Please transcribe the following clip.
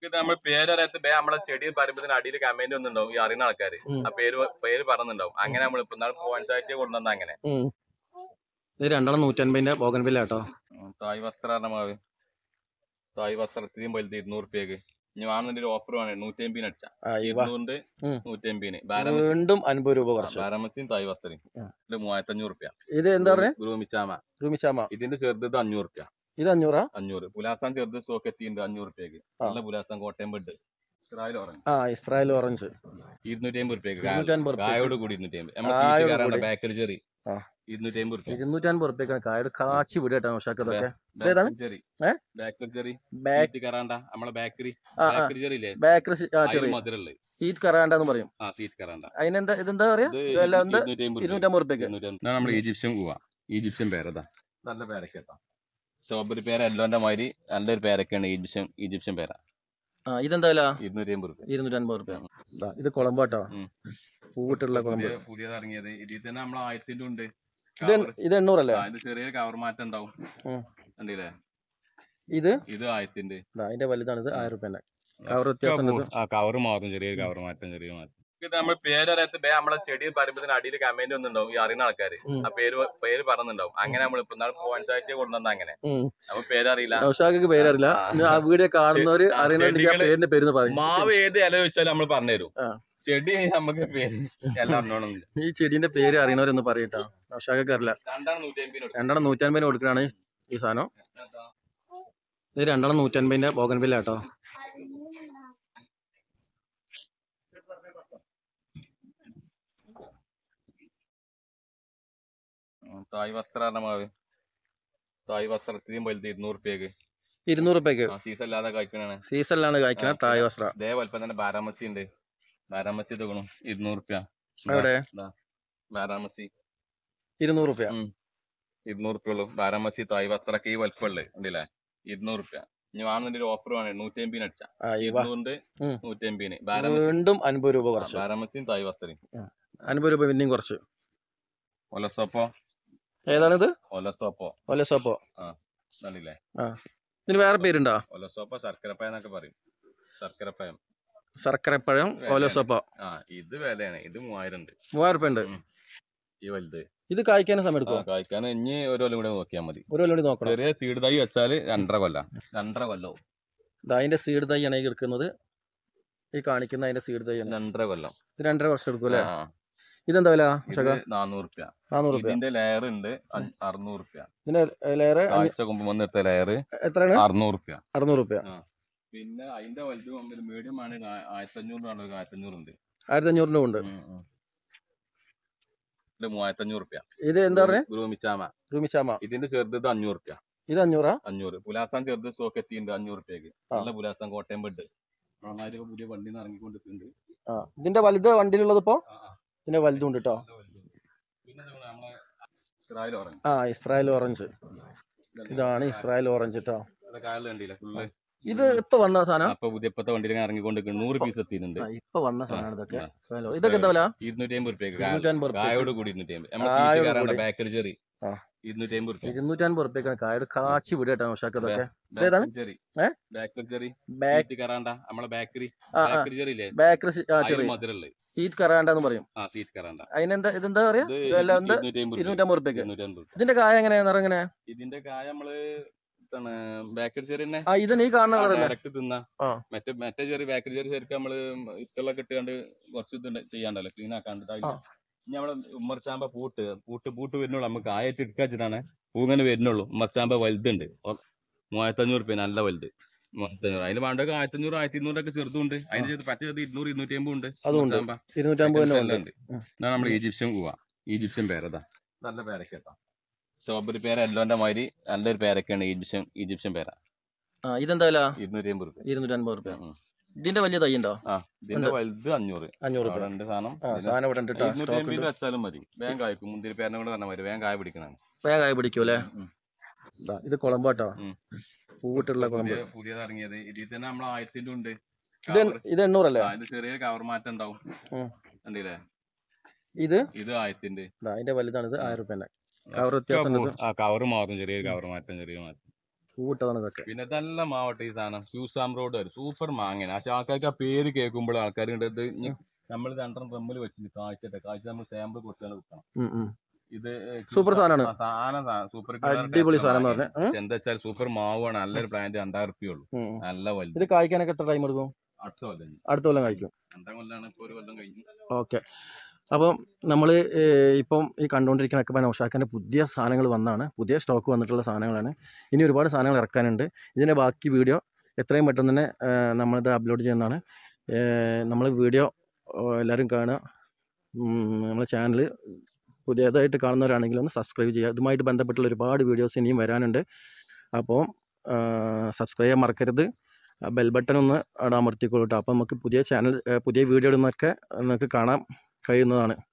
ഇത് നമ്മൾ പേരറിയാത്ത നമ്മളെ ചെടി പറയുമ്പോൾ അടിയിൽ കമന്റ് ഒന്നുണ്ടാവും ഈ അറിയുന്ന ആൾക്കാര് ആ പേര് പറഞ്ഞിട്ടുണ്ടാവും. അങ്ങനെ നമ്മൾ ഇപ്പൊ പോവാൻ സാഹിത്യം കൊണ്ടുവന്ന അങ്ങനെ ഇത് 250 ബോഗൻവില്ല കേട്ടോ. തായ് വസ്ത്രമാവ് തായ് വസ്ത്രത്തിനും വലുത് 200 രൂപയ്ക്ക്. ഇനി വേണമെന്നൊരു ഓഫർ വേണേ 150 അടിച്ചാ 200 150 വീണ്ടും 50 രൂപ കുറച്ച്. ബാരാമസിയും തായ് വസ്ത്രം 3500 രൂപ. ഇത് എന്താ പറയാ ഗ്രൂമിച്ചാമ. ഇതിന്റെ ചെറുത് 500 രൂപ. ഇത് 500. 500. പുലാസാൻ ചെറുത് സ്റ്റോക്ക് എത്തിയിട്ടുണ്ട് 500 രൂപയ്ക്ക്. നല്ല പുലാസാൻ കോട്ടയം ബെഡ് ഇസ്രായേൽ ഓറഞ്ച് 250 രൂപയ്ക്ക്. കായോട് കൂടി 250. ബേക്കറി ചെറി 250 രൂപയ്ക്കാണ് കായോട് കാച്ചി വിടട്ടോ. സീറ്റ് കറാണ്ട എന്ന് പറയും. അതിനെന്താ ഇതെന്താ പറയാ? 250 രൂപയ്ക്ക്. നമ്മൾ ഈജിപ്ഷ്യൻ പേരതാ. നല്ല പേരക്കേട്ടാ. സ്ട്രോബെറി പേര എല്ലോന്റെ മാതിരി നല്ലൊരു പേരൊക്കെയാണ് ഈജിപ്ഷ്യൻ പേര. ഇതെന്താ വില? 250 രൂപ. ഇത് കുളമ്പാട്ടോ, പൂവിട്ടുള്ള കുളമ്പ്. പുതിയത് ഇറങ്ങിയത് ഇതിൽ തന്നെ നമ്മൾ 1000 ഉണ്ട്. ഇത് 800 അല്ലേ? ഇത് ചെറിയൊരു കവർ മാറ്റം ഉണ്ടാവും. കണ്ടില്ലേ? ഇത് 1000. അതിന്റെ വലുതാണ്. ഇത് 1000 രൂപ കവർ വ്യത്യാസം. കവർ മാറും, ചെറിയൊരു കവർ മാറ്റം. ഇത് നമ്മൾ പേരറിയാത്ത നമ്മളെ ചെടി പറയുമ്പോൾ അടിയിൽ കമന്റ് ഒന്നുണ്ടാവും ഈ അറിയുന്ന ആൾക്കാര് ആ പേര് പറഞ്ഞിട്ടുണ്ടാവും. അങ്ങനെ നമ്മൾ ഇപ്പൊ പോവാൻ സാഹിത്യം കൊണ്ടുവന്ന അങ്ങനെ നമ്മൾ പേരറിയില്ല, പേരറിയില്ല. ആ വീഡിയോ കാണുന്നവര് അറിയുന്ന പേര് പറയും. മാവ് ഏത് ഇല വെച്ചാലും നമ്മൾ പറഞ്ഞുതരും. ചെടി നമുക്ക് പേര് എല്ലാം അറിഞ്ഞോണമെന്നില്ല. ഈ ചെടിന്റെ പേര് അറിയണവരൊന്ന് പറയട്ടോ. ഷാക്ക് അറിയില്ല. 150 കൊടുക്കണാണ് ഈ സാധനം. ഇത് 150 ബോഗൻവില്ല കേട്ടോ. തായ് വസ്ത്രമാവ് തായ് വസ്ത്രത്തിനും വലുത് 200 രൂപയ്ക്ക്. 200 രൂപയ്ക്ക് സീസണില്ലാതെ കായ്ക്കണാണ്. സീസണിലാണ് കായ്ക്കണ തായ് വസ്ത്രം. അതേ വലുപ്പം തന്നെ ബാരാമസി ഉണ്ട്. ബാരാമസി തകണം 200 രൂപ. എവിടെ? ബാരാമസി 200 രൂപ. 200 രൂപ ഉള്ളു. ബാരാമസി തായ് വസ്ത്രമൊക്കെ ഈ വലുപ്പമുള്ളത് ഉണ്ടല്ലേ? 200 രൂപ. ഇനി വേണമെന്നൊരു ഓഫർ വേണേ 150 അടിച്ചാ 200 150. വീണ്ടും 50 രൂപ കുറച്ച്. ബാരാമസിയും തായ് വസ്ത്രം 50 രൂപ പിന്നെയും കുറച്ച്. ഒലസോപ്പോ ഏതാണിത്? ഒലസോപ്പോ. കണ്ടില്ലേ? ഇതിന് വേറെ പേരുണ്ടോ? ഒലസോപ്പോ ശർക്കരപ്പഴം എന്നൊക്കെ പറയും. ശർക്കരപ്പഴം ഒലസോപ്പോ. ഇത് വിലയാണ്. ഇത് 3000 ഉണ്ട്. 3000 രൂപ ഉണ്ട് ഈ വലുത്. ഇത് കായ്ക്കാനും സമയം എടുക്കും. കായ്ക്കാൻ ഇനി ഒരു കൊല്ലം കൂടെ നോക്കിയാൽ മതി. ഒരു കൊല്ലം കൂടി നോക്കണം. ചെറിയ സീഡ് തൈ വെച്ചാൽ 2.5 കൊല്ലം. അതിന്റെ സീഡ് തൈ ആണ് ഈ എടുക്കുന്നത്. ഈ കാണിക്കുന്ന അതിന്റെ സീഡ് തൈ 2.5 കൊല്ലം. ഇത് 2.5 വർഷം എടുക്കും അല്ലേ? ഇതെന്താ വില? 400 രൂപ. 400 രൂപ. ഇതിന്റെ ലെയർ ഉണ്ട് 600 രൂപ. ഇതിന്റെ ലെയർ വന്നെടുത്ത ലെയർ എത്രയാണ്? 600 രൂപ. 600 രൂപ. പിന്നെ അതിന്റെ വലുത് മീഡിയം ആണ് 1500 ഉണ്ട്. 1500 ഉണ്ട്. 3500 രൂപ. ഇത് എന്താ പറയാ? ഗ്രൂമിച്ചാമ. ഇതിന്റെ ചെറുത് 500 രൂപ. ഇത് 500. 500. പുലാസാൻ ചെറുത് സ്റ്റോക്ക് എത്തിയിട്ടുണ്ട് 500 രൂപയ്ക്ക്. നല്ല പുലാസാൻ കോട്ടയം ബെഡ്. പുതിയ വണ്ടിയിൽ നിന്ന് ഇറങ്ങിക്കൊണ്ടിട്ടുണ്ട്. ഇതിന്റെ വലുത് വണ്ടിയിലുള്ളത് ഇപ്പൊ ഇതിന്റെ വലുതും ഉണ്ട് കേട്ടോ. Israel orange. ഇതാണ് ഇസ്രായേൽ ഓറഞ്ച് കേട്ടോ. ഇത് ഇപ്പൊ വന്ന സാധനം. പുതിയപ്പത്തെ വണ്ടിയിൽ ഇറങ്ങിക്കൊണ്ട് 100 പീസ് എത്തിയിട്ടുണ്ട്. ഇപ്പൊ വന്ന സാധനം ഇതൊക്കെ. ഇതൊക്കെ എന്താ വില? 250 രൂപയ്ക്ക്. കായോട് കൂടി 250. ബേക്കറി ചെറി 250 രൂപയ്ക്കാണ് കായോട് കാച്ചി വിടട്ടോ. ഷാക്കൊക്കെ സീറ്റ് കറാണ്ട എന്ന് പറയും. അതിനെന്താ ഇതെന്താ പറയാ? 250 രൂപയ്ക്ക്. ഇതിന്റെ കായ എങ്ങനെയാ? എങ്ങനെ? ഇതിന്റെ കായ നമ്മള് ബേക്കറി ചെറി തന്നെ. ഇതിന് ഈ കാണുന്ന തിന്നാ. മറ്റേ ചെറിയ ബേക്കറി ചെറി ശരിക്കും നമ്മള് ഇത്തളൊക്കെ ഇട്ടുകൊണ്ട് കുറച്ച് ഇത് ചെയ്യാണ്ടല്ലോ, ക്ലീൻ ആക്കാണ്ട്. ഇനി നമ്മളെ ഉമ്മർച്ചാമ്പ പൂട്ട് വരുന്നുള്ളൂ. നമുക്ക് കായായിട്ട് എടുക്കാച്ചിട്ടാണ്. പൂങ്ങനെ വരുന്നുള്ളൂ. ഉമ്മർച്ചാമ്പ വലുതുണ്ട് 3500 രൂപ. നല്ല വലുത് 3500. അതിന് വേണ്ടൊക്കെ 1500 1200 ചെറുതുണ്ട്. അതിന് ചെയ്ത് പറ്റ 200 250 ഉണ്ട്. ഉണ്ട്. ഇതാണ് നമ്മൾ ഈജിപ്ഷ്യൻ പേരതാ. നല്ല പേരക്കേട്ടാ. സ്ട്രോബെറി പേര എല്ലോന്റെ മാതിരി നല്ലൊരു പേരൊക്കെയാണ് ഈജിപ്ഷ്യൻ പേര. ഇതെന്താ വില? 250 രൂപ. 250 രൂപ. ഇതിന്റെ വലിയ തൈ ഉണ്ടോ? ഇതിന്റെ വലുത് 500 രൂപ. വെച്ചാലും മതി. വേഗം കായ്ക്കും. മുന്തിരി പേരനെ കൊണ്ട് പറഞ്ഞാൽ മതി. വേഗം കായ പിടിക്കുന്നതാണ്. വേഗം കായ പിടിക്കും അല്ലേ? ഇത് കുളമ്പാട്ടോ, പൂവിട്ടുള്ള കുളമ്പ്. പുതിയത് ഇറങ്ങിയത് ഇതിൽ തന്നെ നമ്മൾ 1000 ഉണ്ട്. ഇത് 800 അല്ലേ? ഇത് ചെറിയൊരു കവർ മാറ്റം ഉണ്ടാവും. കണ്ടില്ലേ? ഇത് 1000. അതിന്റെ വലുതാണ്. ഇത് 1000 രൂപ. കവർ മാറും. ചെറിയൊരു കവർ മാറ്റം. പൂവിട്ടതാണ് ഇതൊക്കെ. പിന്നെ ഇതെല്ലാം മാവട്ടെ ഈ സാധനം ക്യൂസാം റോഡ് വരും സൂപ്പർ മാങ്ങയാണ്. പക്ഷെ ആൾക്കാർക്ക് ആ പേര് കേൾക്കുമ്പോൾ ആൾക്കാർ ഇത് നമ്മൾ 2 ഡ്രമ്മിൽ വെച്ചിട്ട് കാഴ്ച നമ്മൾ സാമ്പിൾ കൊടുത്താണ് വിൽക്കണം. ഇത് സൂപ്പർ സാധനമാണ്, സൂപ്പർ അടിപൊളി സാധനം എന്ന് പറഞ്ഞാൽ. എന്താ വെച്ചാൽ സൂപ്പർ മാവാണ്. നല്ലൊരു പ്ലാന്റ് 2000 റുപ്യ ഉള്ളൂ, നല്ല വലുത്. ഇത് കായ്ക്കാനൊക്കെ എത്ര ടൈം എടുക്കും? അടുത്ത കൊല്ലം കായ്ക്കും. 2 കൊല്ലാണ് ഇപ്പോൾ, 1 കൊല്ലം കഴിഞ്ഞു. ഓക്കെ. അപ്പം നമ്മൾ ഇപ്പം ഈ കണ്ടുകൊണ്ടിരിക്കുന്ന നൗഷാദിന്റെ പുതിയ സാധനങ്ങൾ വന്നതാണ്, പുതിയ സ്റ്റോക്ക് വന്നിട്ടുള്ള സാധനങ്ങളാണ്. ഇനി ഒരുപാട് സാധനങ്ങൾ ഇറക്കാനുണ്ട്. ഇതിൻ്റെ ബാക്കി വീഡിയോ എത്രയും പെട്ടെന്ന് തന്നെ നമ്മളിത് അപ്ലോഡ് ചെയ്യുന്നതാണ്. നമ്മൾ വീഡിയോ എല്ലാവരും കാണുക. നമ്മളെ ചാനൽ പുതിയതായിട്ട് കാണുന്നവരാണെങ്കിൽ ഒന്ന് സബ്സ്ക്രൈബ് ചെയ്യുക. ഇതുമായിട്ട് ബന്ധപ്പെട്ടുള്ള ഒരുപാട് വീഡിയോസ് ഇനിയും വരാനുണ്ട്. അപ്പോൾ സബ്സ്ക്രൈബ് ചെയ്യാൻ മറക്കരുത്. ബെൽ ബട്ടൺ ഒന്ന് അവിടെ അമർത്തിക്കൊള്ളൂ. അപ്പോൾ നമുക്ക് പുതിയ വീഡിയോ ഇടുന്നതൊക്കെ നിങ്ങൾക്ക് കാണാൻ കഴിയുന്നതാണ്.